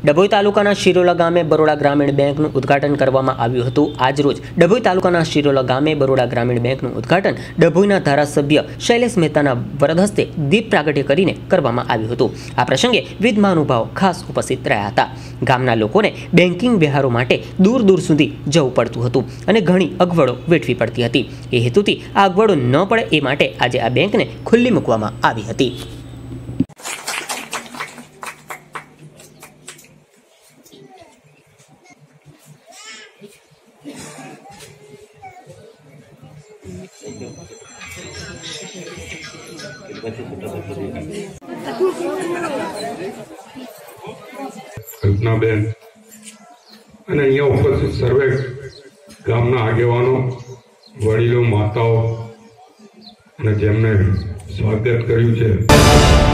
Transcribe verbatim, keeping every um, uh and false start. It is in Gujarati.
ડભોઈ તાલુકાના શિરોલા ગામે બરોડા ગ્રામીણ બેંકનું ઉદ્ઘાટન કરવામાં આવ્યું હતું। આજરોજ ડભોઈ તાલુકાના શિરોલા ગામે બરોડા ગ્રામીણ બેંકનું ઉદ્ઘાટન ડભોઈના ધારાસભ્ય શૈલેષ મહેતાના વરદ હસ્તે દીપ પ્રાગટ્ય કરીને કરવામાં આવ્યું હતું। આ પ્રસંગે વિવિધ મહાનુભાવો ખાસ ઉપસ્થિત રહ્યા હતા। ગામના લોકોને બેન્કિંગ વ્યવહારો માટે દૂર દૂર સુધી જવું પડતું હતું અને ઘણી અગવડો વેઠવી પડતી હતી। એ હેતુથી આ અગવડો ન પડે એ માટે આજે આ બેંકને ખુલ્લી મૂકવામાં આવી હતી। કલ્પનાબેન અને અહીંયા ઉપસ્થિત સર્વે ગામના આગેવાનો, વડીલો, માતાઓ અને જેમને સ્વાગત કર્યું છે।